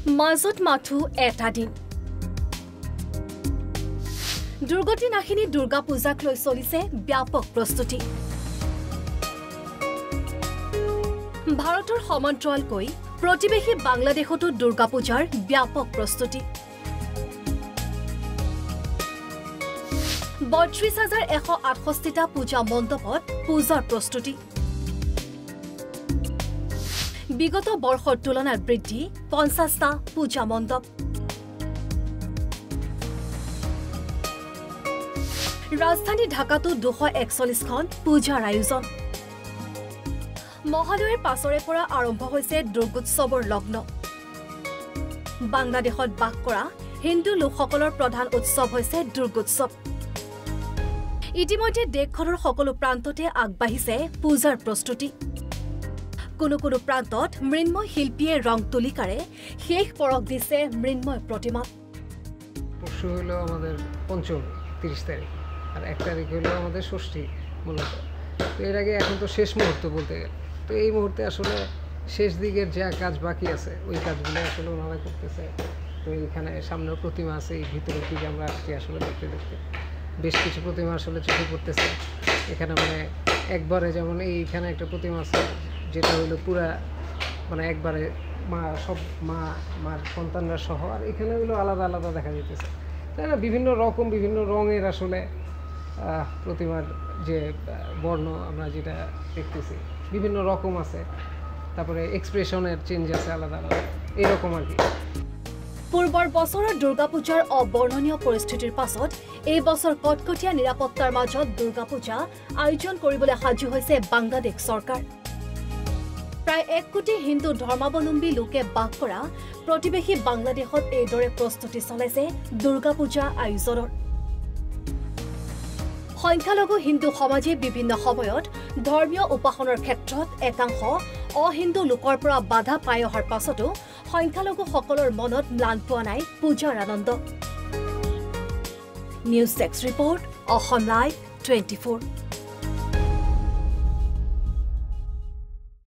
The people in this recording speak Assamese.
মাজত মাথো এটা দিন দুৰ্গতি নাহিনী দুৰ্গা পূজাক লৈ চলিছে ব্যাপক প্ৰস্তুতি ভাৰতৰ সমান্তৰালকৈ প্ৰতিবেশী বাংলাদেশতো দুৰ্গা পূজাৰ ব্যাপক প্ৰস্তুতি ৩২,১৬৮টা পূজা মণ্ডপত পূজাৰ প্ৰস্তুতি বিগত বৰ্ষৰ তুলনাত বৃদ্ধি ৫০টা পূজা মণ্ডপ ৰাজধানী ঢাকাতো ২৪১খন পূজাৰ আয়োজন মহালয়াৰ পাছৰে পৰা আৰম্ভ হৈছে দুৰ্গোৎসৱৰ লগ্ন বাংলাদেশত বাস কৰা হিন্দু লোকসকলৰ প্ৰধান উৎসৱ হৈছে দুৰ্গোৎসৱ ইতিমধ্যে দেশখনৰ সকলো প্ৰান্ততে আগবাঢ়িছে পূজাৰ প্ৰস্তুতি কোনো কোনো প্ৰান্তত মৃন্ময় শিল্পীয়ে ৰং তুলিকাৰে শেষ পৰক দিছে মৃন্ময় প্ৰতিমা পৰশু হলো আমাদের পঞ্চম ৩০ তারিখ আর ১ তারিখ হলো আমাদের ষষ্ঠী মূলত তো এর আগে এখন তো শেষ মুহূর্ত বলতে গেলে তো এই মুহূর্তে আসলে শেষ দিকের যা কাজ বাকি আছে ওই কাজগুলো আসলে ওনারা করতেছে তো এইখানে সামনেও প্রতিমা আছে এই ভিতরের দিকে আমরা আসছি আসলে দেখতে দেখতে বেশ কিছু প্রতিমা আসলে চোখে পড়তেছে এখানে মানে একবারে যেমন এইখানে একটা প্রতিমা আছে যেটা হলো পুরা মানে একবারে মা সব মার সন্তানরা সহ আর এখানে হলো আলাদা আলাদা দেখা যেতেছে তাই না বিভিন্ন রকম বিভিন্ন রঙের আসলে প্রতিমার যে বর্ণ আমরা যেটা দেখতেছি বিভিন্ন রকম আছে তারপরে এক্সপ্রেশনের চেঞ্জ আছে আলাদা আলাদা এরকম আর কি পূৰ্বৰ বছৰৰ দুৰ্গা পূজাৰ অবৰ্ণনীয় পৰিস্থিতিৰ পাছত এই বছৰ কটকটীয়া নিৰাপত্তাৰ মাজত দুৰ্গা পূজা আয়োজন কৰিবলৈ সাজু হৈছে বাংলাদেশ চৰকাৰ প্ৰায় ১ কোটি হিন্দু ধৰ্মাৱলম্বী লোকে বাস কৰা প্ৰতিবেশী বাংলাদেশত এইদৰে প্ৰস্তুতি চলাইছে দুৰ্গা পূজা আয়োজনৰ সংখ্যালঘু হিন্দু সমাজে বিভিন্ন সময়ত ধৰ্মীয় উপাসনাৰ ক্ষেত্ৰত একাংশ অহিন্দু লোকৰ পৰা বাধা পাই অহাৰ পাছতো সংখ্যালঘুসকলৰ মনত ম্লান পোৱা নাই পূজাৰ আনন্দ news desk report Assam live 24